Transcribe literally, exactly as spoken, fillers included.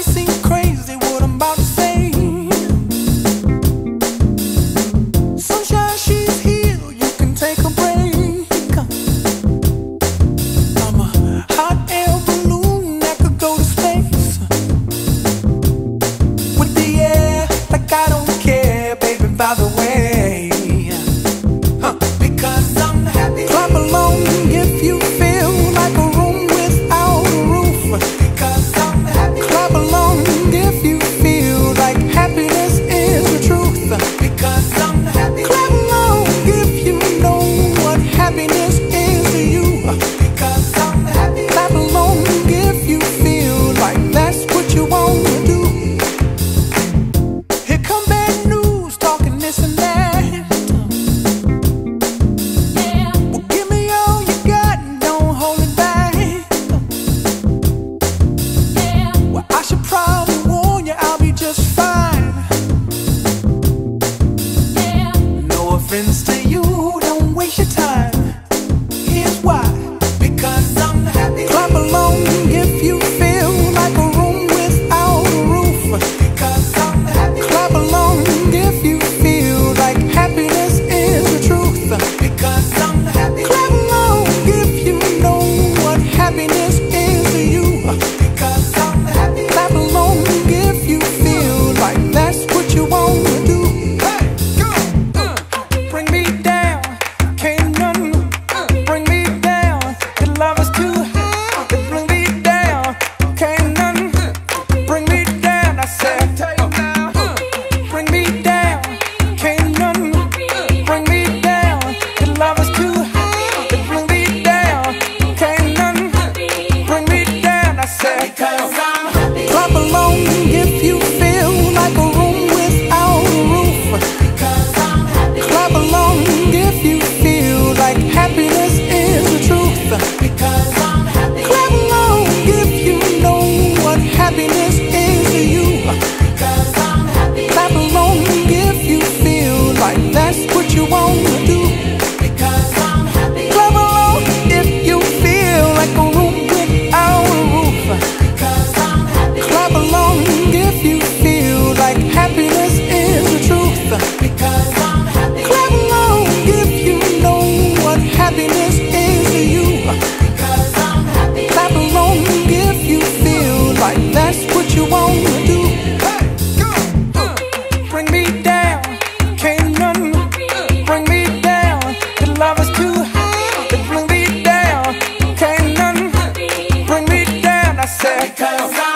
might seem crazy what I'm about to say. Sunshine, she's here, you can take a break. I'm a hot air balloon that could go to space. With the air, like I don't care, baby, by the way. Huh. Because I'm happy. Clap along if you feel like a room without a roof. Because I'm happy. Clap along if you feel like happiness is the truth. Because I'm happy. Clap along if you know what happiness is to you. Because I'm happy. Clap along if you feel like that's what you want to do. Here come bad news, talking this and that. Well, give me all you got and don't hold it back. Well, I should probably warn you, I'll be just fine. No offense to you, don't waste your time. Here's why. Because I'm happy. Clap along if you feel like a room without a roof. Because I'm happy. Clap along if you feel like happiness is the truth. Because I'm happy. Clap along if you know what happiness is to you. Because I'm happy. Clap along if you feel like that's what you want to do. Hey, go! Uh, bring me down, can't none bring me down. Your love is too high. Bring me down, can't none bring me down. I said, bring me down, can't none bring me down. Your love is too high. Bring me down, can't none bring me down. I said, because I'm happy. Clap along if you feel like a room without a roof. Because I'm happy. Clap along if you feel like happiness is the truth. Because I'm happy. Clap along if you know what happiness is to you. Because I'm happy. Clap along if you feel like that's what you want to do. Because I'm happy. Clap along if you feel like a room without a roof. Because I'm happy. Clap along if you feel like happiness is the truth. Because I'm happy. Clap along if you know what happiness is to you. Because I'm happy. Clap along if you feel like that's what you want to do. Hey, go! Uh, bring me down, can't none bring me down. Your love is too high. Bring me down, can't none bring me down. I said, because